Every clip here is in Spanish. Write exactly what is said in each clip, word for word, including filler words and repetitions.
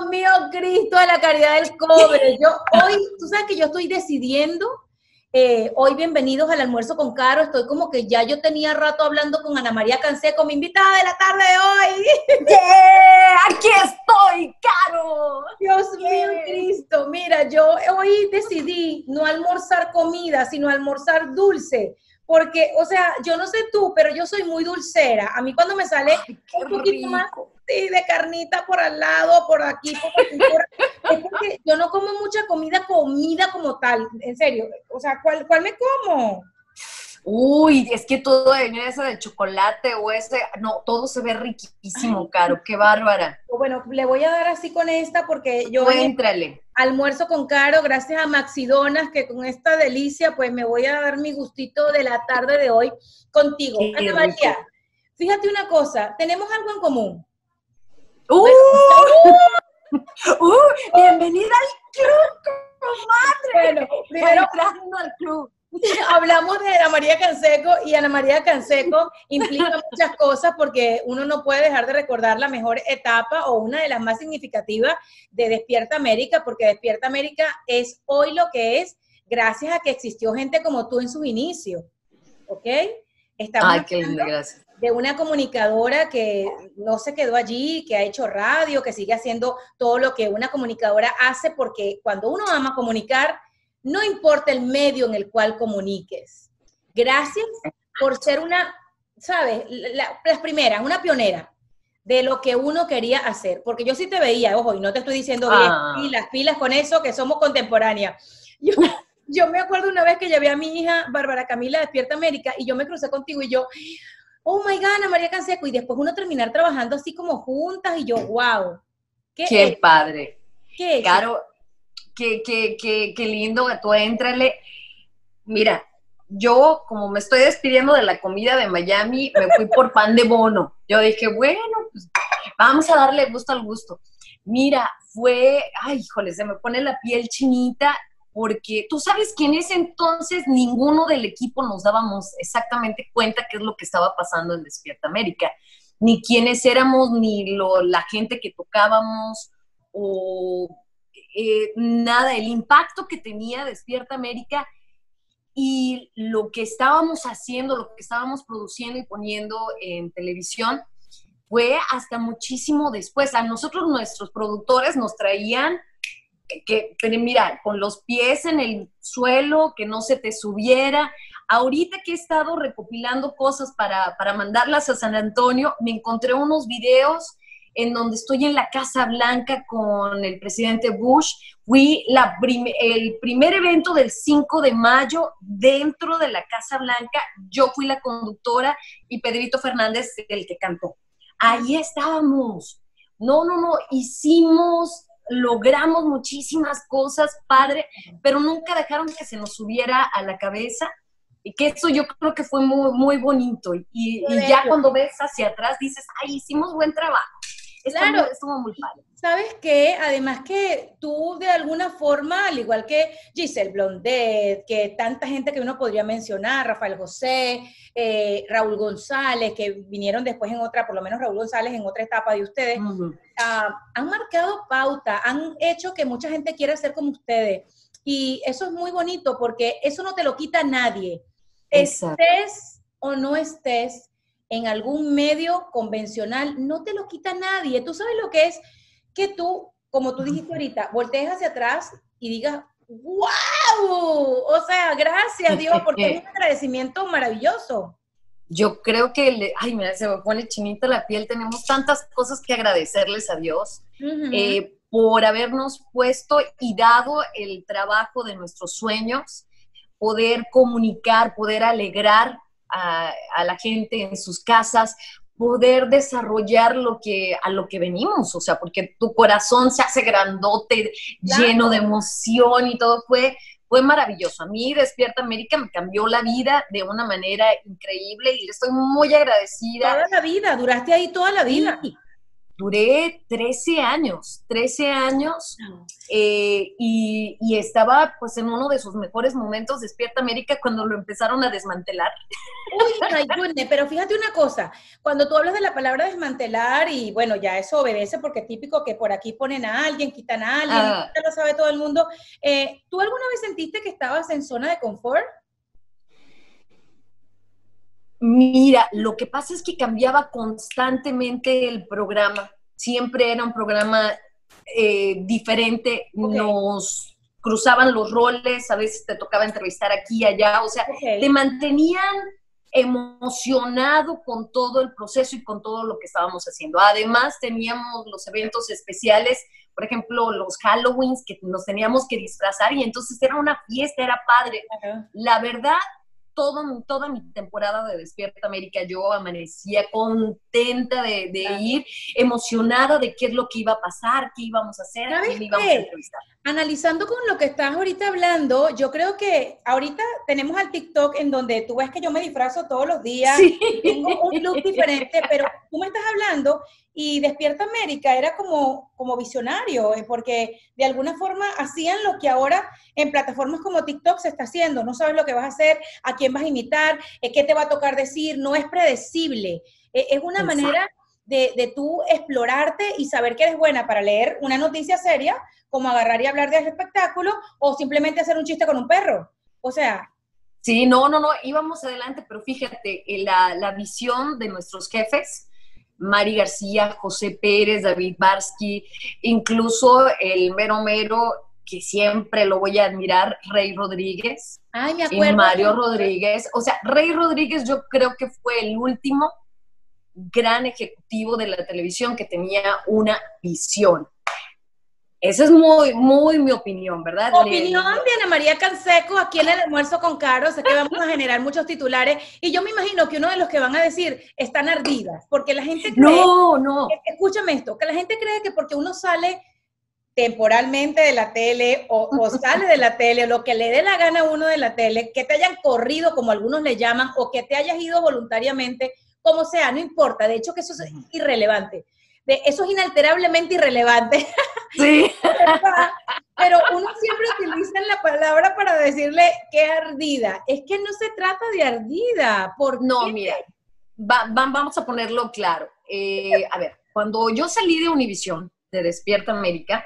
mío, Cristo, a la caridad del cobre. Yo hoy, tú sabes que yo estoy decidiendo, eh, hoy bienvenidos al almuerzo con Caro, estoy como que ya yo tenía rato hablando con Ana María Canseco, mi invitada de la tarde de hoy. ¡Yeah! ¡Aquí estoy, Caro! Dios Yeah. mío, Cristo, mira, yo hoy decidí no almorzar comida, sino almorzar dulce. Porque, o sea, yo no sé tú, pero yo soy muy dulcera. A mí cuando me sale Ay, un poquito rico. más sí, de carnita por al lado, por aquí, por aquí, por... es porque yo no como mucha comida, comida como tal, en serio. O sea, ¿cuál, cuál me como? Uy, es que todo en ese de chocolate o ese, no, todo se ve riquísimo, Ay, Caro, qué bárbara. Bueno, le voy a dar así con esta porque yo Cuéntrale. Almuerzo con Caro, gracias a Maxidonas, que con esta delicia, pues me voy a dar mi gustito de la tarde de hoy contigo. Qué Ana María, rico. Fíjate una cosa, tenemos algo en común. ¡Uh! ¡Uh! ¡Bienvenida al club, comadre! Bueno, primero entrando al club. Hablamos de Ana María Canseco y Ana María Canseco implica muchas cosas porque uno no puede dejar de recordar la mejor etapa o una de las más significativas de Despierta América, porque Despierta América es hoy lo que es gracias a que existió gente como tú en sus inicios, ¿ok? Estamos Ay, qué linda, gracias. De una comunicadora que no se quedó allí, que ha hecho radio, que sigue haciendo todo lo que una comunicadora hace, porque cuando uno ama comunicar, no importa el medio en el cual comuniques. Gracias por ser una, ¿sabes? La, las primeras, una pionera de lo que uno quería hacer. Porque yo sí te veía, ojo, y no te estoy diciendo bien, ah. pilas, pilas con eso, que somos contemporáneas. Yo, yo me acuerdo una vez que llevé a mi hija, Bárbara Camila, Despierta América, y yo me crucé contigo y yo, oh my God, Ana María Canseco, y después uno terminar trabajando así como juntas, y yo, wow. Qué, qué padre. ¿Qué Caro, Qué, qué, qué, qué lindo, tú éntrale. Mira, yo como me estoy despidiendo de la comida de Miami, me fui por pan de bono. Yo dije, bueno, pues vamos a darle gusto al gusto. Mira, fue, ay, híjole, se me pone la piel chinita, porque tú sabes que en ese entonces ninguno del equipo nos dábamos exactamente cuenta qué es lo que estaba pasando en Despierta América. Ni quiénes éramos, ni lo, la gente que tocábamos, o... Eh, nada, el impacto que tenía Despierta América y lo que estábamos haciendo, lo que estábamos produciendo y poniendo en televisión fue hasta muchísimo después. A nosotros nuestros productores nos traían que, que, mira, con los pies en el suelo, que no se te subiera. Ahorita que he estado recopilando cosas para, para mandarlas a San Antonio, me encontré unos videos en donde estoy en la Casa Blanca con el presidente Bush. Fui la prim el primer evento del cinco de mayo dentro de la Casa Blanca. Yo fui la conductora y Pedrito Fernández el que cantó. Ahí estábamos. No, no, no. Hicimos, logramos muchísimas cosas, padre, pero nunca dejaron que se nos subiera a la cabeza. Y que eso yo creo que fue muy, muy bonito. Y, y ya cuando ves hacia atrás dices, ay, hicimos buen trabajo. Claro, estuvo, estuvo muy padre. ¿Sabes qué? Además que tú de alguna forma, al igual que Giselle Blondet, que tanta gente que uno podría mencionar, Rafael José, eh, Raúl González, que vinieron después en otra, por lo menos Raúl González en otra etapa de ustedes, uh-huh. uh, han marcado pauta, han hecho que mucha gente quiera ser como ustedes. Y eso es muy bonito porque eso no te lo quita nadie. Exacto. Estés o no estés en algún medio convencional, no te lo quita nadie. Tú sabes lo que es que tú, como tú dijiste ahorita, voltees hacia atrás y digas, ¡wow! O sea, gracias Dios, porque es un agradecimiento maravilloso. Yo creo que, le, ay, mira, se me pone chinita la piel, tenemos tantas cosas que agradecerles a Dios uh-huh. eh, por habernos puesto y dado el trabajo de nuestros sueños, poder comunicar, poder alegrar A, a la gente en sus casas, poder desarrollar lo que, a lo que venimos, o sea, porque tu corazón se hace grandote, claro. lleno de emoción y todo, fue, fue maravilloso. A mí Despierta América me cambió la vida de una manera increíble y le estoy muy agradecida. Toda la vida, duraste ahí toda la vida. Sí. duré trece años, trece años, eh, y, y estaba pues en uno de sus mejores momentos, Despierta América, cuando lo empezaron a desmantelar. Uy, my goodness, pero fíjate una cosa, cuando tú hablas de la palabra desmantelar, y bueno, ya eso obedece porque es típico que por aquí ponen a alguien, quitan a alguien, Ah. ya lo sabe todo el mundo, eh, ¿tú alguna vez sentiste que estabas en zona de confort? Mira, lo que pasa es que cambiaba constantemente el programa. Siempre era un programa eh, diferente. Ok. Nos cruzaban los roles, a veces te tocaba entrevistar aquí y allá. O sea, Ok. te mantenían emocionado con todo el proceso y con todo lo que estábamos haciendo. Además, teníamos los eventos especiales, por ejemplo, los Halloweens, que nos teníamos que disfrazar y entonces era una fiesta, era padre. Claro. La verdad, Todo, toda mi temporada de Despierta América yo amanecía contenta de, de Claro. ir, emocionada de qué es lo que iba a pasar, qué íbamos a hacer, a ¿Sabes quién íbamos qué? a entrevistar. Analizando con lo que estás ahorita hablando, yo creo que ahorita tenemos al TikTok en donde tú ves que yo me disfrazo todos los días, Sí. tengo un look diferente, pero tú me estás hablando y Despierta América era como, como visionario, eh, porque de alguna forma hacían lo que ahora en plataformas como TikTok se está haciendo. No sabes lo que vas a hacer, a quién vas a imitar, eh, qué te va a tocar decir, no es predecible. Eh, es una Exacto. manera de, de tú explorarte y saber que eres buena para leer una noticia seria, como agarrar y hablar del espectáculo, o simplemente hacer un chiste con un perro. O sea... Sí, no, no, no, íbamos adelante, pero fíjate, la, la visión de nuestros jefes, Mari García, José Pérez, David Barsky, incluso el mero mero, que siempre lo voy a admirar, Rey Rodríguez. Ay, me Y acuerdo. Mario Rodríguez. O sea, Rey Rodríguez yo creo que fue el último gran ejecutivo de la televisión que tenía una visión. Esa es muy, muy mi opinión, ¿verdad? Opinión Le, de Ana María Canseco aquí en el almuerzo con Caro. Sé que vamos a generar muchos titulares y yo me imagino que uno de los que van a decir están ardidas, porque la gente cree, no, no. Escúchame esto, que la gente cree que porque uno sale temporalmente de la tele o, o sale de la tele, o lo que le dé la gana a uno de la tele, que te hayan corrido, como algunos le llaman, o que te hayas ido voluntariamente, como sea, no importa. De hecho, que eso es irrelevante. De, eso es inalterablemente irrelevante. Sí. Pero uno siempre utiliza la palabra para decirle que ardida. Es que no se trata de ardida. ¿Por no, qué? mira, va, va, vamos a ponerlo claro. Eh, a ver, cuando yo salí de Univisión, de Despierta América,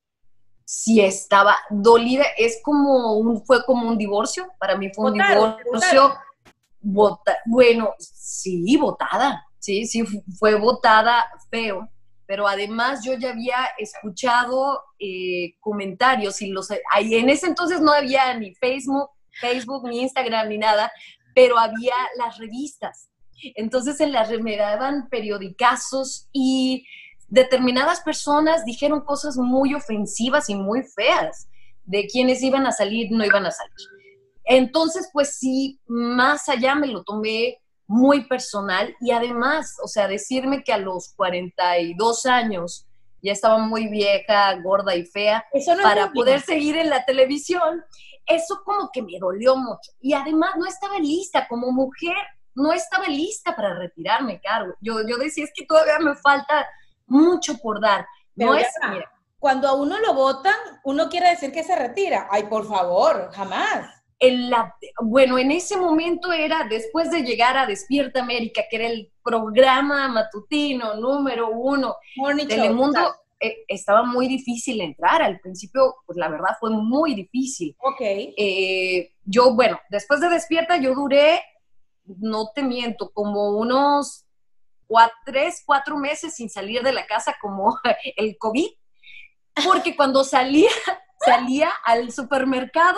sí estaba dolida. Es como un, fue como un divorcio. Para mí fue un ¿Votaron? divorcio. Vota, bueno, sí, votada. Sí, sí, fue votada feo. Pero además yo ya había escuchado eh, comentarios y los, ahí en ese entonces no había ni Facebook, Facebook, ni Instagram, ni nada, pero había las revistas. Entonces en las me daban periodicazos y determinadas personas dijeron cosas muy ofensivas y muy feas de quienes iban a salir, no iban a salir. Entonces, pues sí, más allá me lo tomé muy personal y además, o sea, decirme que a los cuarenta y dos años ya estaba muy vieja, gorda y fea, eso no para es poder seguir en la televisión, eso como que me dolió mucho. Y además no estaba lista, como mujer, no estaba lista para retirarme, Caro. Yo, yo decía, es que todavía me falta mucho por dar. Pero no ya es, va. mira, Cuando a uno lo votan, uno quiere decir que se retira. Ay, por favor, jamás. En la, bueno, en ese momento era después de llegar a Despierta América, que era el programa matutino número uno. Morning Telemundo, show, eh, estaba muy difícil entrar. Al principio, pues la verdad fue muy difícil. Ok. Eh, yo, bueno, después de Despierta, yo duré, no te miento, como unos cuatro, tres, cuatro meses sin salir de la casa, como el COVID, porque cuando salía, salía al supermercado,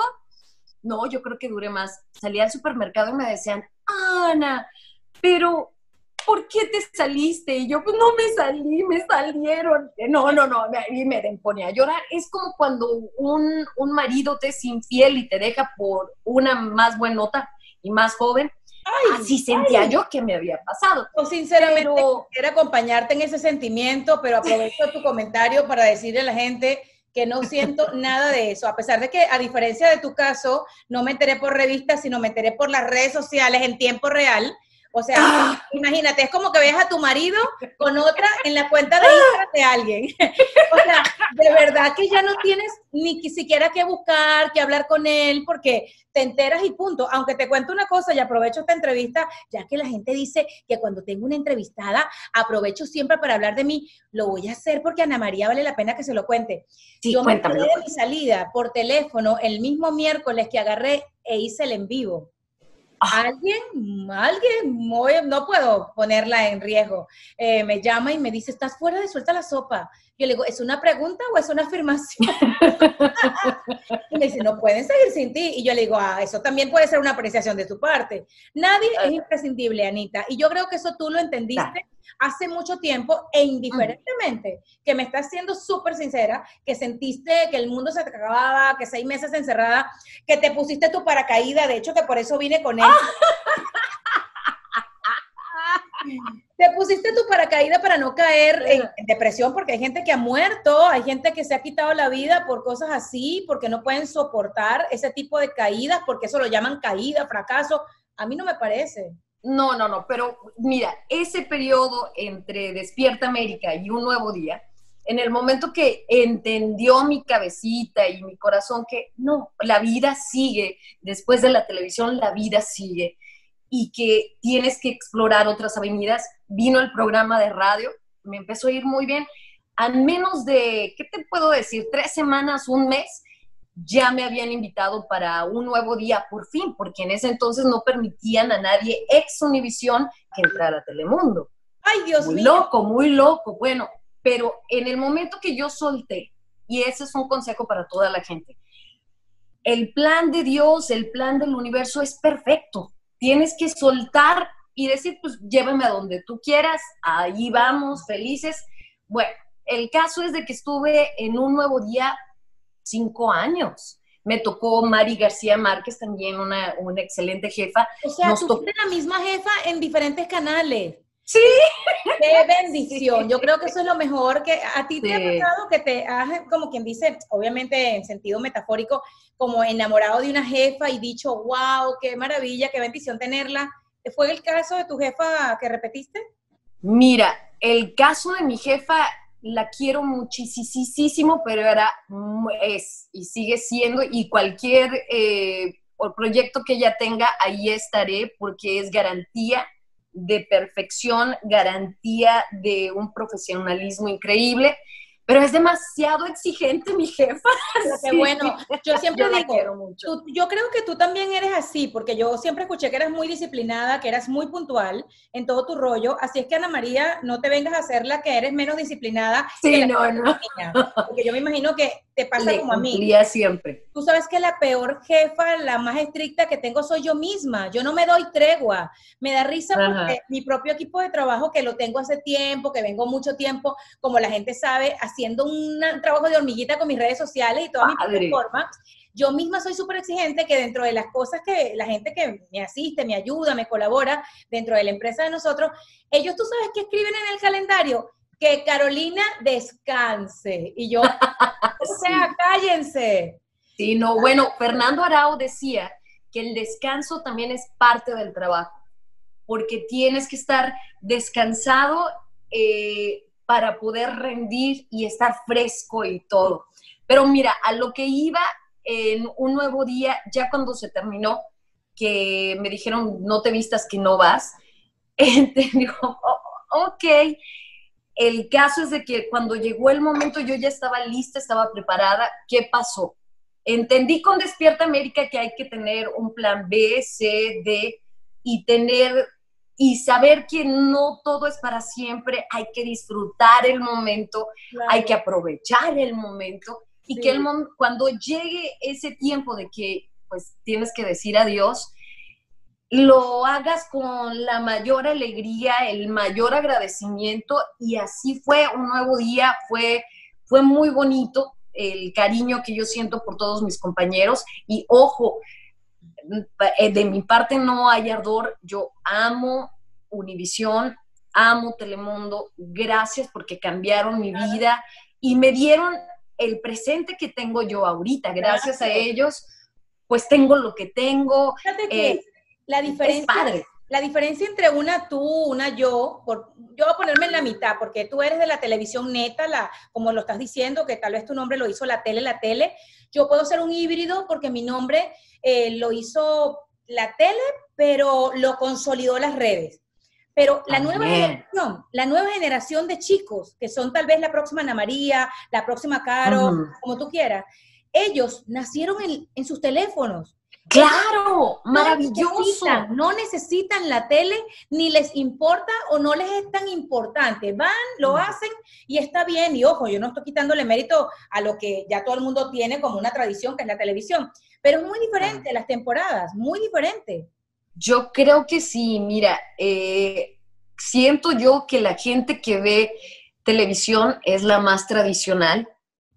no, yo creo que duré más. Salí al supermercado y me decían, Ana, pero ¿por qué te saliste? Y yo, pues no me salí, me salieron. No, no, no, y me, me ponía a llorar. Es como cuando un, un marido te es infiel y te deja por una más buenota y más joven. Ay, así sentía ay. yo que me había pasado. Yo sinceramente pero... quisiera acompañarte en ese sentimiento, pero aprovecho tu comentario para decirle a la gente que no siento nada de eso, a pesar de que, a diferencia de tu caso, no me enteré por revistas, sino me enteré por las redes sociales en tiempo real. O sea, ¡ah! Imagínate, es como que veas a tu marido con otra en la cuenta de Instagram de alguien. O sea, de verdad que ya no tienes ni siquiera que buscar, que hablar con él, porque te enteras y punto. Aunque te cuento una cosa, y aprovecho esta entrevista, ya que la gente dice que cuando tengo una entrevistada, aprovecho siempre para hablar de mí, lo voy a hacer porque Ana María vale la pena que se lo cuente. Sí, Yo me enteré cuéntamelo. de mi salida por teléfono el mismo miércoles que agarré e hice el en vivo. Alguien, alguien, no puedo ponerla en riesgo, eh, me llama y me dice, ¿estás fuera de Suelta la Sopa? Yo le digo, ¿es una pregunta o es una afirmación? Y me dice, no pueden seguir sin ti. Y yo le digo, ah, eso también puede ser una apreciación de tu parte. Nadie es imprescindible, Anita. Y yo creo que eso tú lo entendiste hace mucho tiempo e indiferentemente, que me estás siendo súper sincera, que sentiste que el mundo se te acababa, que seis meses encerrada, que te pusiste tu paracaídas, de hecho que por eso vine con él. Te pusiste tu paracaídas para no caer en, en depresión, porque hay gente que ha muerto, hay gente que se ha quitado la vida por cosas así, porque no pueden soportar ese tipo de caídas, porque eso lo llaman caída, fracaso. A mí no me parece. No, no, no, pero mira, ese periodo entre Despierta América y Un Nuevo Día, en el momento que entendió mi cabecita y mi corazón que no, la vida sigue, después de la televisión la vida sigue, y que tienes que explorar otras avenidas, vino el programa de radio, me empezó a ir muy bien, a menos de, ¿qué te puedo decir? Tres semanas, un mes, ya me habían invitado para Un Nuevo Día por fin, porque en ese entonces no permitían a nadie ex Univisión que entrara a Telemundo. ¡Ay, Dios muy mío! Muy loco, muy loco. Bueno, pero en el momento que yo solté, y ese es un consejo para toda la gente, el plan de Dios, el plan del universo es perfecto. Tienes que soltar y decir, pues llévame a donde tú quieras, ahí vamos, felices. Bueno, el caso es de que estuve en Un Nuevo Día cinco años. Me tocó Mari García Márquez, también una, una excelente jefa. O sea, Nos tú tocó... tienes la misma jefa en diferentes canales. Sí. ¡Qué bendición! Sí. Yo creo que eso es lo mejor que a ti te sí. ha pasado, que te has, como quien dice, obviamente en sentido metafórico, como enamorado de una jefa y dicho, wow, qué maravilla, qué bendición tenerla. ¿Fue el caso de tu jefa que repetiste? Mira, el caso de mi jefa la quiero muchísimo, pero era, es y sigue siendo, y cualquier eh, proyecto que ella tenga, ahí estaré, porque es garantía de perfección, garantía de un profesionalismo increíble, pero es demasiado exigente mi jefa. Pero qué sí. Bueno, yo siempre yo digo, tú, yo creo que tú también eres así, porque yo siempre escuché que eras muy disciplinada, que eras muy puntual en todo tu rollo, así es que Ana María, no te vengas a hacer la que eres menos disciplinada. Sí, que la no, no. Niña, porque yo me imagino que te pasa Le como a mí. Cumplía siempre. Tú sabes que la peor jefa, la más estricta que tengo soy yo misma. Yo no me doy tregua. Me da risa porque Ajá. mi propio equipo de trabajo, que lo tengo hace tiempo, que vengo mucho tiempo, como la gente sabe, haciendo un trabajo de hormiguita con mis redes sociales y todas mis plataformas, yo misma soy súper exigente, que dentro de las cosas que la gente que me asiste, me ayuda, me colabora dentro de la empresa de nosotros, ellos, tú sabes que escriben en el calendario que Carolina descanse. Y yo, o sea, sí. cállense. Sí, no, bueno, Fernando Arau decía que el descanso también es parte del trabajo, porque tienes que estar descansado eh, para poder rendir y estar fresco y todo. Pero mira, a lo que iba en Un Nuevo Día, ya cuando se terminó, que me dijeron, no te vistas que no vas, te digo, oh, ok. El caso es de que cuando llegó el momento yo ya estaba lista, estaba preparada. ¿Qué pasó? Entendí con Despierta América que hay que tener un plan B, C, D y tener y saber que no todo es para siempre, hay que disfrutar el momento, claro. hay que aprovechar el momento y sí. que el mom- cuando llegue ese tiempo de que pues tienes que decir adiós, lo hagas con la mayor alegría, el mayor agradecimiento, y así fue. Un Nuevo Día, fue, fue muy bonito el cariño que yo siento por todos mis compañeros, y ojo, de mi parte no hay ardor, yo amo Univisión, amo Telemundo, gracias porque cambiaron mi vida y me dieron el presente que tengo yo ahorita, gracias, gracias. a ellos, pues tengo lo que tengo. Fíjate que eh, la diferencia, es padre. La diferencia entre una tú, una yo, por, yo voy a ponerme en la mitad, porque tú eres de la televisión neta, la, como lo estás diciendo, que tal vez tu nombre lo hizo la tele, la tele. Yo puedo ser un híbrido porque mi nombre eh, lo hizo la tele, pero lo consolidó las redes. Pero la nueva generación, la nueva generación de chicos, que son tal vez la próxima Ana María, la próxima Caro, uh-huh. como tú quieras, ellos nacieron en, en sus teléfonos. ¡Claro! No ¡Maravilloso! Necesitan, no necesitan la tele, ni les importa o no les es tan importante. Van, lo hacen y está bien. Y ojo, yo no estoy quitándole mérito a lo que ya todo el mundo tiene como una tradición, que es la televisión. Pero es muy diferente las temporadas, muy diferente. Yo creo que sí. Mira, eh, siento yo que la gente que ve televisión es la más tradicional.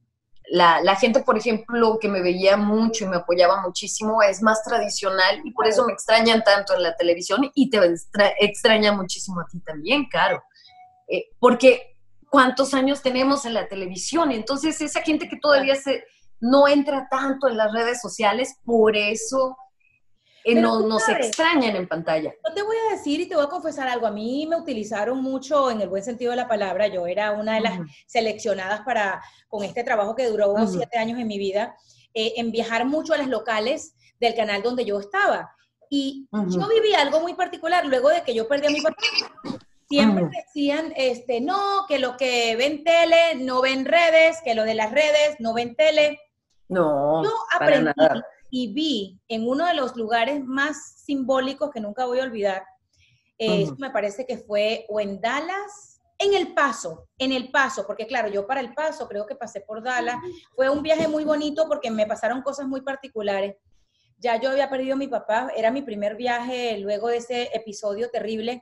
La, la gente, por ejemplo, que me veía mucho y me apoyaba muchísimo, es más tradicional y por eso me extrañan tanto en la televisión y te extra, extraña muchísimo a ti también, Caro. Eh, porque ¿cuántos años tenemos en la televisión? Entonces, esa gente que todavía se, no entra tanto en las redes sociales, por eso eh, no, nos extrañan en pantalla. Yo te voy a decir y te voy a confesar algo. A mí me utilizaron mucho en el buen sentido de la palabra. Yo era una de las uh-huh. seleccionadas para, con este trabajo que duró uh-huh. siete años en mi vida, eh, en viajar mucho a las locales del canal donde yo estaba. Y uh-huh. yo viví algo muy particular luego de que yo perdí a mi papá. Siempre uh-huh. decían, este, no, que lo que ven tele no ven redes, que lo de las redes no ven tele. No, yo aprendí para nada. Y vi en uno de los lugares más simbólicos que nunca voy a olvidar, eh, uh-huh. me parece que fue o en Dallas, en El Paso, en El Paso, porque claro, yo para El Paso creo que pasé por Dallas, fue un viaje muy bonito porque me pasaron cosas muy particulares. Ya yo había perdido a mi papá, era mi primer viaje luego de ese episodio terrible.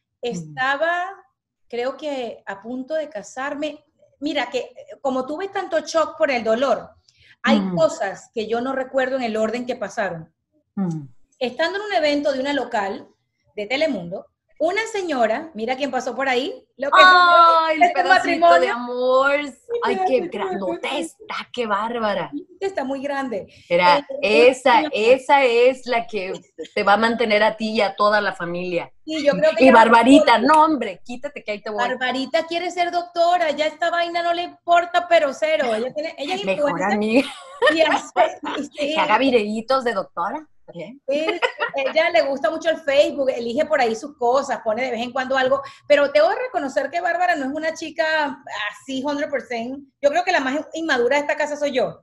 Estaba, creo que a punto de casarme. Mira, que como tuve tanto shock por el dolor, hay mm. cosas que yo no recuerdo en el orden que pasaron. Mm. Estando en un evento de una local de Telemundo, una señora, mira quién pasó por ahí. Lo que ¡ay, el pedacito matrimonio de amor! ¡Ay, qué grandota está! ¡Qué bárbara! Está muy grande. Era, eh, esa, esa es la que te va a mantener a ti y a toda la familia. Sí, yo creo que y Barbarita, no hombre, quítate que ahí te voy. Barbarita quiere ser doctora, ya esta vaina no le importa, pero cero. Ella tiene, ella es mejor amiga. Y hace, sí. Que haga videitos de doctora. Sí, ella le gusta mucho el Facebook, elige por ahí sus cosas, pone de vez en cuando algo, pero tengo que reconocer que Bárbara no es una chica así cien por ciento. Yo creo que la más inmadura de esta casa soy yo.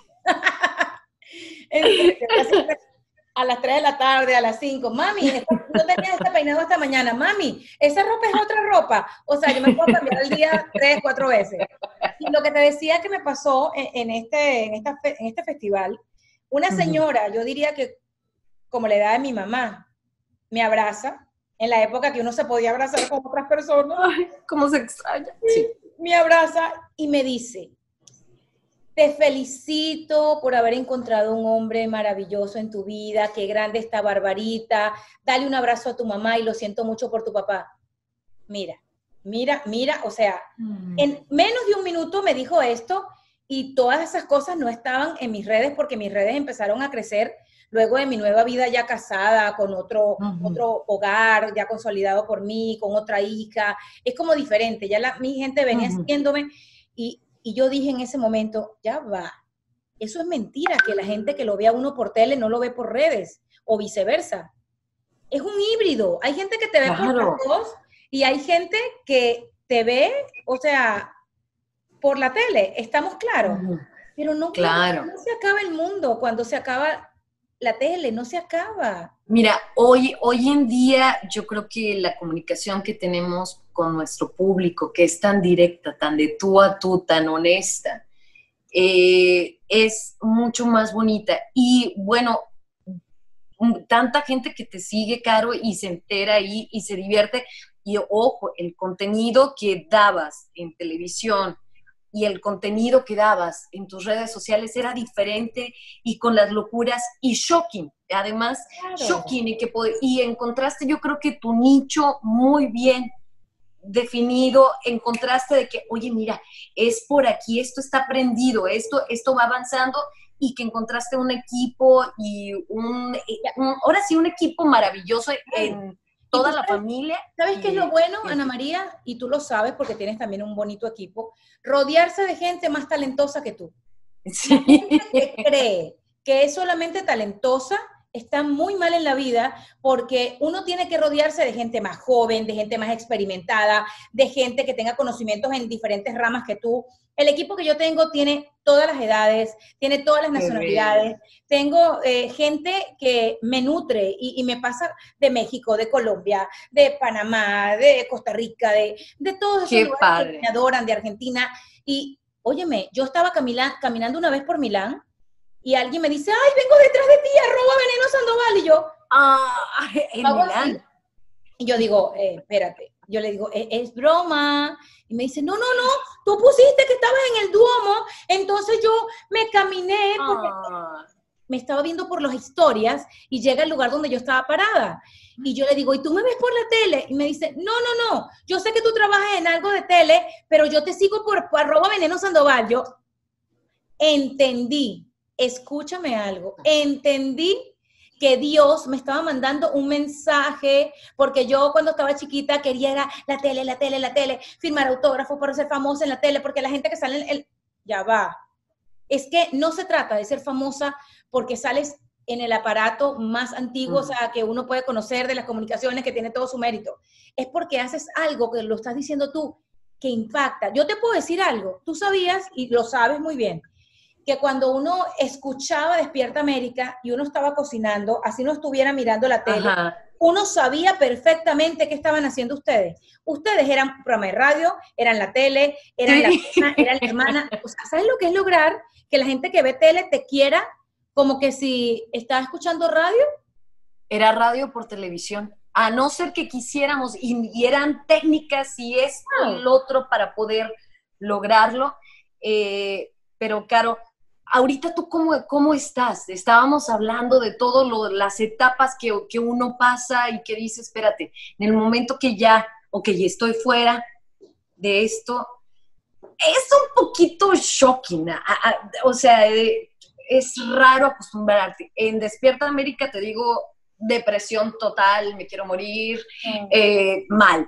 Entonces, a las tres de la tarde, a las cinco, mami, no tenías este peinado esta mañana, mami, esa ropa es otra ropa. O sea, yo me puedo cambiar el día tres, cuatro veces. Y lo que te decía que me pasó en, en, este, en, esta, en este festival, una señora, uh-huh. yo diría que como la edad de mi mamá, me abraza, en la época que uno se podía abrazar con otras personas. Ay, cómo se extraña. Sí. Me abraza y me dice, te felicito por haber encontrado un hombre maravilloso en tu vida, qué grande está Barbarita, dale un abrazo a tu mamá y lo siento mucho por tu papá. Mira, mira, mira, o sea, mm. en menos de un minuto me dijo esto y todas esas cosas no estaban en mis redes porque mis redes empezaron a crecer luego de mi nueva vida ya casada, con otro, uh-huh. otro hogar ya consolidado por mí, con otra hija. Es como diferente, ya la, mi gente venía uh-huh. siguiéndome y, y yo dije en ese momento, ya va, eso es mentira, que la gente que lo ve a uno por tele no lo ve por redes, o viceversa. Es un híbrido, hay gente que te ve claro. por las dos y hay gente que te ve, o sea, por la tele, estamos claros. Uh-huh. Pero no, claro. no se acaba el mundo cuando se acaba la tele, no se acaba. Mira, hoy, hoy en día yo creo que la comunicación que tenemos con nuestro público, que es tan directa, tan de tú a tú, tan honesta, eh, es mucho más bonita. Y bueno, tanta gente que te sigue, Caro, y se entera ahí y se divierte. Y ojo, el contenido que dabas en televisión y el contenido que dabas en tus redes sociales era diferente y con las locuras y shocking, además claro. shocking y, que, y encontraste yo creo que tu nicho muy bien definido, encontraste de que, oye mira, es por aquí, esto está prendido, esto, esto va avanzando y que encontraste un equipo y un, un ahora sí, un equipo maravilloso en toda la familia. ¿Sabes y, qué es lo bueno, y, Ana María? Y tú lo sabes porque tienes también un bonito equipo. Rodearse de gente más talentosa que tú. Sí. La gente que cree que es solamente talentosa está muy mal en la vida porque uno tiene que rodearse de gente más joven, de gente más experimentada, de gente que tenga conocimientos en diferentes ramas que tú. El equipo que yo tengo tiene todas las edades, tiene todas las nacionalidades. Tengo eh, gente que me nutre y, y me pasa de México, de Colombia, de Panamá, de Costa Rica, de, de todos esos Qué lugares padre. que me adoran, de Argentina. Y, óyeme, yo estaba camila, caminando una vez por Milán y alguien me dice, ay, vengo detrás de ti, arroba Veneno Sandoval. Y yo, ah, en Milán. Así. Y yo digo, eh, espérate. Yo le digo, es, es broma. Y me dice, no, no, no, tú pusiste que estabas en el Duomo. Entonces yo me caminé porque ah. me estaba viendo por las historias y llega al lugar donde yo estaba parada. Y yo le digo, ¿y tú me ves por la tele? Y me dice, no, no, no, yo sé que tú trabajas en algo de tele, pero yo te sigo por, por arroba Veneno Sandoval. Yo entendí. Escúchame algo, entendí que Dios me estaba mandando un mensaje, porque yo cuando estaba chiquita quería era la tele, la tele, la tele, firmar autógrafos para ser famosa en la tele, porque la gente que sale en el... Ya va. Es que no se trata de ser famosa porque sales en el aparato más antiguo, mm. o sea, que uno puede conocer de las comunicaciones, que tiene todo su mérito. Es porque haces algo que lo estás diciendo tú, que impacta. Yo te puedo decir algo, tú sabías, y lo sabes muy bien, que cuando uno escuchaba Despierta América y uno estaba cocinando, así no estuviera mirando la tele, ajá, uno sabía perfectamente qué estaban haciendo ustedes. Ustedes eran programa de radio, eran la tele, eran sí. la hermana, eran la hermana. O sea, ¿sabes lo que es lograr que la gente que ve tele te quiera como que si estaba escuchando radio? Era radio por televisión. A no ser que quisiéramos, y, y eran técnicas y esto y el otro para poder lograrlo. Eh, pero, Caro, ahorita tú, ¿cómo, cómo estás? Estábamos hablando de todas las etapas que, que uno pasa y que dice, espérate, en el momento que ya, ok, estoy fuera de esto, es un poquito shocking, a, a, o sea, eh, es raro acostumbrarte. En Despierta América te digo, depresión total, me quiero morir, mm. eh, mal.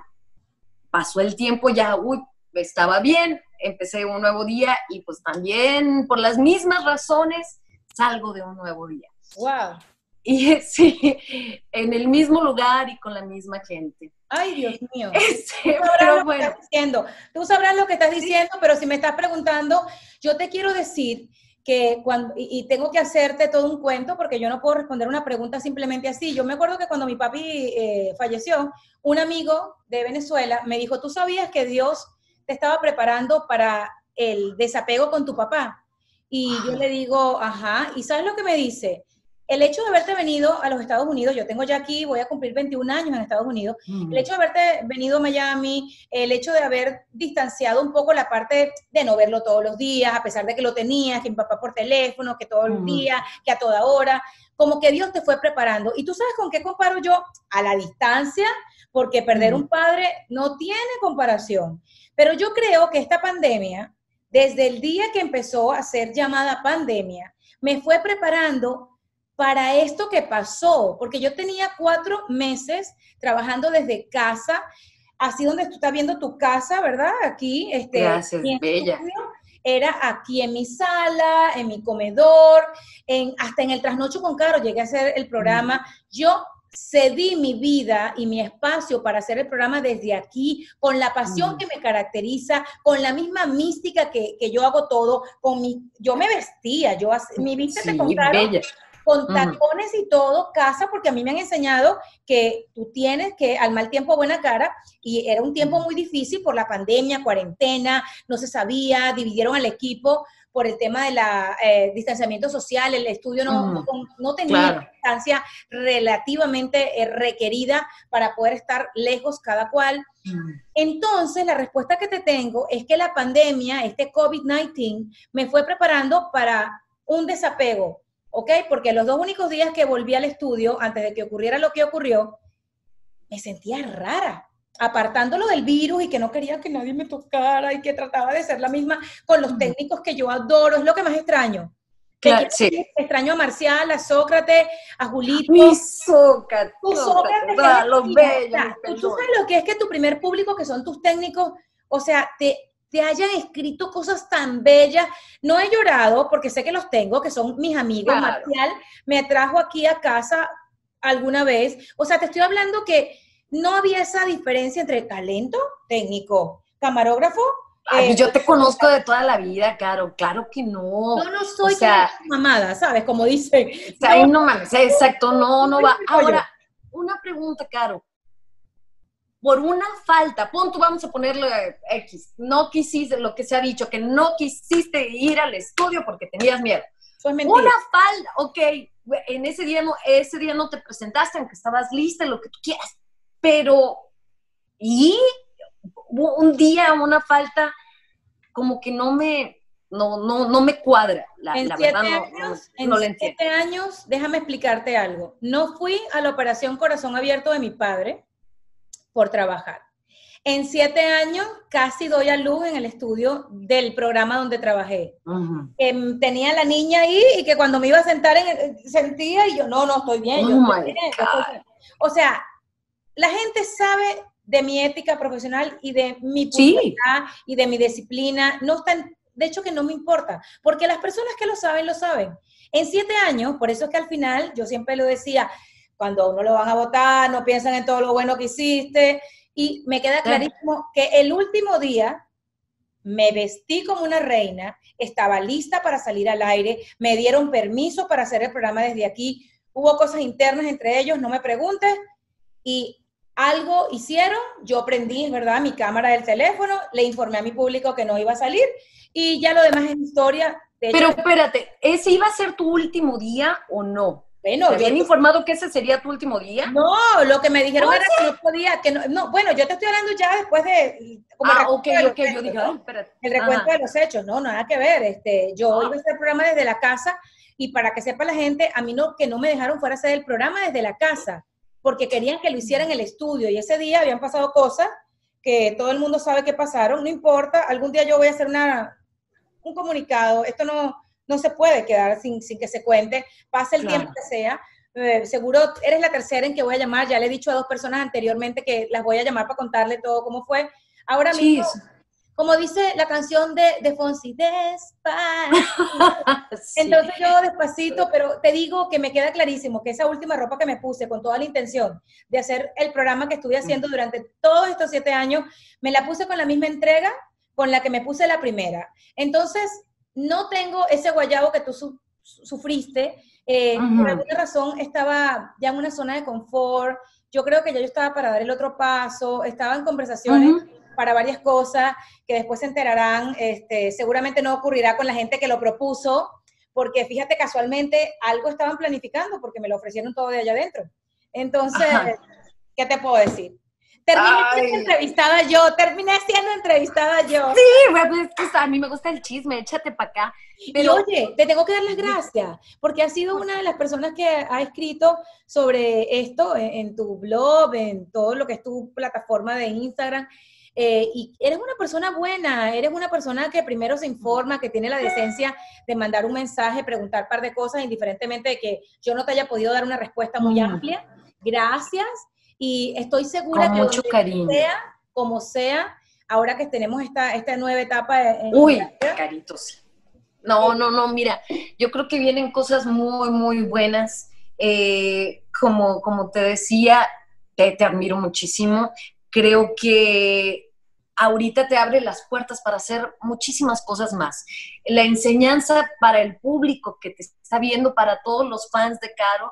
Pasó el tiempo ya, uy, estaba bien, empecé un nuevo día y pues también por las mismas razones salgo de un nuevo día. Wow. Y sí, en el mismo lugar y con la misma gente. Ay, Dios mío. Este, tú sabrás pero lo bueno. que estás diciendo. Tú sabrás lo que estás diciendo, sí. Pero si me estás preguntando, yo te quiero decir que cuando, y, y tengo que hacerte todo un cuento porque yo no puedo responder una pregunta simplemente así. Yo me acuerdo que cuando mi papi eh, falleció, un amigo de Venezuela me dijo, ¿tú sabías que Dios te estaba preparando para el desapego con tu papá? Y yo le digo, ajá, ¿y sabes lo que me dice? El hecho de haberte venido a los Estados Unidos, yo tengo ya aquí, voy a cumplir veintiún años en Estados Unidos, mm. el hecho de haberte venido a Miami, el hecho de haber distanciado un poco la parte de no verlo todos los días, a pesar de que lo tenías, que mi papá por teléfono, que todo el mm. día, que a toda hora, como que Dios te fue preparando. ¿Y tú sabes con qué comparo yo? A la distancia, porque perder mm. un padre no tiene comparación. Pero yo creo que esta pandemia, desde el día que empezó a ser llamada pandemia, me fue preparando para esto que pasó, porque yo tenía cuatro meses trabajando desde casa, así donde tú estás viendo tu casa, ¿verdad? Aquí, este, gracias, bella. Estudio, era aquí en mi sala, en mi comedor, en, hasta en el Trasnocho con Caro llegué a hacer el programa. Mm. Yo cedí mi vida y mi espacio para hacer el programa desde aquí, con la pasión mm. que me caracteriza, con la misma mística que, que yo hago todo, con mi, yo me vestía, yo, mi vístete sí, con Caro, bella. con tacones mm. y todo, casa, porque a mí me han enseñado que tú tienes que al mal tiempo buena cara, y era un tiempo muy difícil por la pandemia, cuarentena, no se sabía, dividieron al equipo por el tema de la eh, distanciamiento social, el estudio no, mm. no, no tenía claro. la distancia relativamente eh, requerida para poder estar lejos cada cual. Mm. Entonces, la respuesta que te tengo es que la pandemia, este COVID diecinueve, me fue preparando para un desapego, ¿ok? Porque los dos únicos días que volví al estudio, antes de que ocurriera lo que ocurrió, me sentía rara, apartándolo del virus y que no quería que nadie me tocara y que trataba de ser la misma con los técnicos que yo adoro, es lo que más extraño. Claro, sí. Extraño a Marcial, a Sócrates, a Julito. Mi Sócrates, Tu Sócrates, ah, los bellos, o sea, mi tú sabes lo que es que tu primer público, que son tus técnicos, o sea, te, te hayan escrito cosas tan bellas. No he llorado porque sé que los tengo, que son mis amigos. Claro. Marcial me trajo aquí a casa alguna vez. O sea, te estoy hablando que no había esa diferencia entre talento técnico, camarógrafo. Ay, eh, yo te conozco de toda la vida, Caro, claro que no. Yo no soy o sea, mamada, ¿sabes? Como dicen. O sea, ahí no mames, exacto, no, no va. Ahora, una pregunta, Caro. Por una falta, punto, vamos a ponerle X, no quisiste, lo que se ha dicho, que no quisiste ir al estudio porque tenías miedo. Eso es mentira. Una falta, ok, en ese día no, ese día no te presentaste, aunque estabas lista, lo que tú quieras, pero, ¿y? Un día, una falta, como que no me, no, no, no me cuadra, la, en la siete verdad no, años, no, en no lo entiendo. siete años, déjame explicarte algo. No fui a la operación corazón abierto de mi padre por trabajar. En siete años casi doy a luz en el estudio del programa donde trabajé. Uh-huh. eh, tenía la niña ahí y que cuando me iba a sentar en el, sentía y yo, no, no, estoy bien. Oh yo my estoy bien, God. estoy bien. O sea, la gente sabe de mi ética profesional y de mi puntualidad sí. y de mi disciplina. No están, de hecho que no me importa, porque las personas que lo saben, lo saben. En siete años, por eso es que al final, yo siempre lo decía, cuando a uno lo van a votar, no piensan en todo lo bueno que hiciste, y me queda clarísimo que el último día me vestí como una reina, estaba lista para salir al aire, me dieron permiso para hacer el programa desde aquí, hubo cosas internas entre ellos, no me preguntes, y algo hicieron, yo prendí, es verdad, mi cámara del teléfono, le informé a mi público que no iba a salir, y ya lo demás es historia. De Pero hecho, espérate, ¿ese iba a ser tu último día o no? Bueno, ¿Te habían yo, informado que ese sería tu último día? No, lo que me dijeron ¿Oh, era sí? que no podía, que no, no, bueno, yo te estoy hablando ya después de, como ah, el ok, de ok, hechos, yo dije, ¿no? oh, espérate. El recuento Ajá. de los hechos, no, nada que ver, este, yo Ah. iba a hacer el programa desde la casa, y para que sepa la gente, a mí no, que no me dejaron fuera a hacer el programa desde la casa, porque querían que lo hiciera en el estudio, y ese día habían pasado cosas que todo el mundo sabe que pasaron, no importa, algún día yo voy a hacer una, un comunicado, esto no, no se puede quedar sin, sin que se cuente, pase el claro. tiempo que sea. Eh, seguro eres la tercera en que voy a llamar, ya le he dicho a dos personas anteriormente que las voy a llamar para contarle todo cómo fue. Ahora sí, mismo, sí. como dice la canción de, de Fonsi, despacito. sí. Entonces yo despacito, pero te digo que me queda clarísimo que esa última ropa que me puse con toda la intención de hacer el programa que estuve haciendo durante todos estos siete años, me la puse con la misma entrega con la que me puse la primera. Entonces, no tengo ese guayabo que tú su sufriste, Eh, uh-huh. por alguna razón estaba ya en una zona de confort, yo creo que ya yo estaba para dar el otro paso, estaba en conversaciones uh-huh. para varias cosas que después se enterarán, este, seguramente no ocurrirá con la gente que lo propuso, porque fíjate, casualmente algo estaban planificando porque me lo ofrecieron todo de allá adentro. Entonces, uh-huh. ¿qué te puedo decir? Terminé Ay. siendo entrevistada yo, terminé siendo entrevistada yo. Sí, bueno, es que a mí me gusta el chisme, échate para acá. Pero, y oye, te tengo que dar las gracias, porque has sido una de las personas que ha escrito sobre esto en, en tu blog, en todo lo que es tu plataforma de Instagram, eh, y eres una persona buena, eres una persona que primero se informa, que tiene la decencia de mandar un mensaje, preguntar un par de cosas, indiferentemente de que yo no te haya podido dar una respuesta muy mm. amplia. Gracias. Y estoy segura Con que mucho cariño. sea, como sea, ahora que tenemos esta, esta nueva etapa. En Uy, Carito, sí. No, no, no, mira, yo creo que vienen cosas muy, muy buenas. Eh, como, como te decía, te, te admiro muchísimo. Creo que ahorita te abre las puertas para hacer muchísimas cosas más. La enseñanza para el público que te está viendo, para todos los fans de Caro,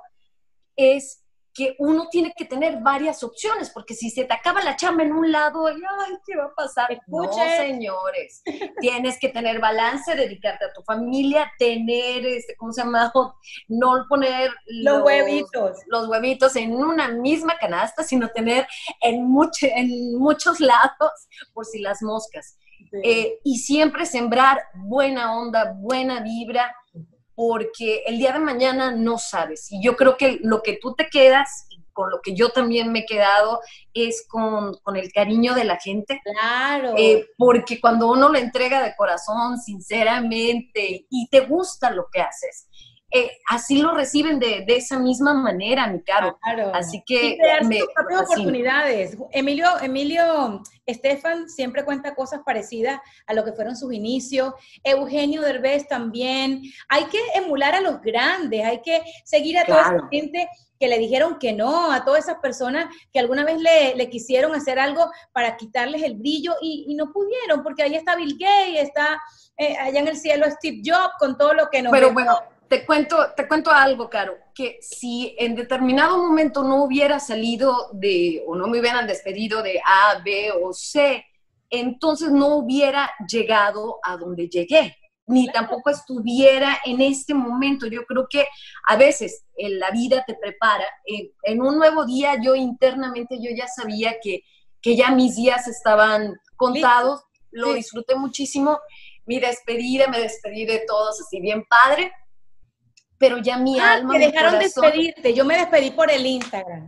es que uno tiene que tener varias opciones, porque si se te acaba la chamba en un lado, ay, ¿qué va a pasar? Escuche. No, señores, tienes que tener balance, dedicarte a tu familia, tener, este, ¿cómo se llama? No poner los, los huevitos los huevitos en una misma canasta, sino tener en, mucho, en muchos lados, por si las moscas. Sí. Eh, y siempre sembrar buena onda, buena vibra, porque el día de mañana no sabes. Y yo creo que lo que tú te quedas, con lo que yo también me he quedado es con, con el cariño de la gente. Claro. Eh, porque cuando uno le entrega de corazón, sinceramente, y te gusta lo que haces, eh, así lo reciben de, de esa misma manera, mi Caro. Claro. Así que y crearse me, tus propias me fascina. oportunidades. Emilio, Emilio Estefan siempre cuenta cosas parecidas a lo que fueron sus inicios. Eugenio Derbez también. Hay que emular a los grandes, hay que seguir a toda Claro. esa gente que le dijeron que no, a todas esas personas que alguna vez le, le quisieron hacer algo para quitarles el brillo y, y no pudieron, porque ahí está Bill Gates, está eh, allá en el cielo Steve Jobs con todo lo que nos Pero dejó. bueno, te cuento, te cuento algo, Caro, que si en determinado momento no hubiera salido de, o no me hubieran despedido de A, B o C, entonces no hubiera llegado a donde llegué, ni tampoco estuviera en este momento. Yo creo que a veces en la vida te prepara. En, en un nuevo día yo internamente yo ya sabía que, que ya mis días estaban contados, lo Sí. disfruté muchísimo. Mi despedida, me despedí de todos así bien padre, pero ya mi Ah, alma, te mi dejaron corazón, despedirte. Yo me despedí por el Instagram.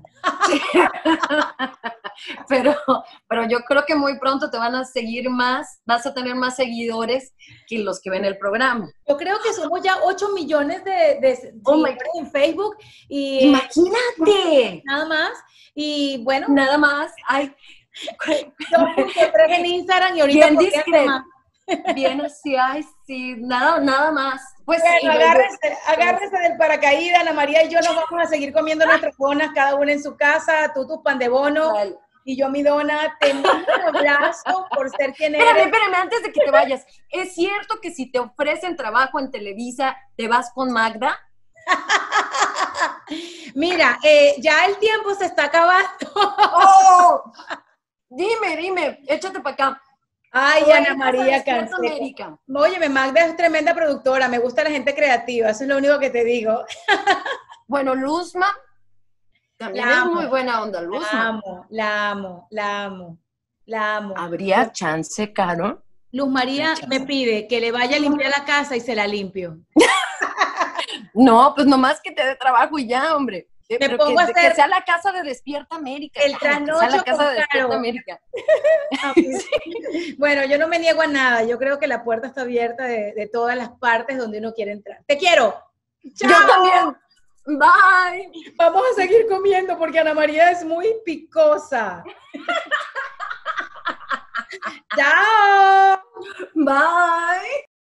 pero, pero yo creo que muy pronto te van a seguir más, vas a tener más seguidores que los que ven el programa. Yo creo que somos ya ocho millones de, de Oh my seguidores en Facebook y Imagínate, nada más. Y bueno, nada más. Ay, dos punto tres en Instagram y ahorita bien podría ser discreto. más. Bien así, ay, sí, nada, nada más. Pues, y Bueno, luego- agárrese, agárrese del paracaídas, Ana María y yo nos vamos a seguir comiendo nuestras donas, cada una en su casa, tú tus pan de bono Vale. y yo mi dona. Te mando un abrazo por ser quien Espérame, eres. espérame, antes de que te vayas. ¿Es cierto que si te ofrecen trabajo en Televisa, te vas con Magda? Mira, eh, ya el tiempo se está acabando. ¡Oh! Dime, dime, échate para acá. Ay, ¿O Ana entras a María Despierta Canseco. América? Óyeme, Magda es tremenda productora, me gusta la gente creativa, eso es lo único que te digo. Bueno, Luzma, también La es amo. muy buena onda, La Luzma. amo, la amo, la amo, la amo. ¿Habría chance, Caro? Luz María Muchas. me pide que le vaya a limpiar la casa y se la limpio. No, pues nomás que te dé trabajo y ya, hombre. Eh, Me pero pongo que, a hacer que sea la casa de Despierta América. el Caro, que sea la trasnocho casa con de Despierta Caro. América. Bueno, yo no me niego a nada, yo creo que la puerta está abierta de, de todas las partes donde uno quiere entrar. ¡Te quiero! ¡Chao! Yo también. Bye. Vamos a seguir comiendo porque Ana María es muy picosa. ¡Chao! Bye.